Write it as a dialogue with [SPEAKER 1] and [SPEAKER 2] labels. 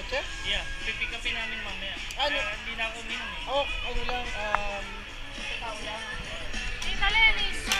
[SPEAKER 1] kotse?
[SPEAKER 2] Yeah, pipick upin namin mamaya.
[SPEAKER 1] Ano?
[SPEAKER 2] Hindi na ako uminom eh.
[SPEAKER 1] Oh, ano lang,
[SPEAKER 3] Tita Lenny,